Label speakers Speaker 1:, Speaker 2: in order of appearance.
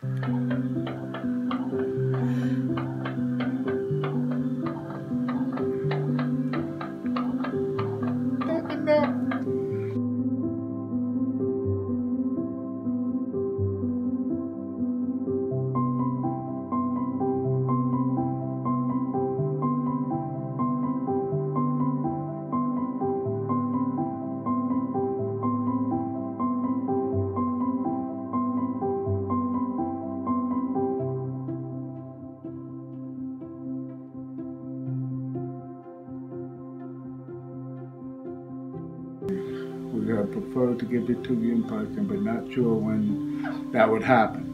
Speaker 1: We prefer to give it to you in person, but not sure when that would happen.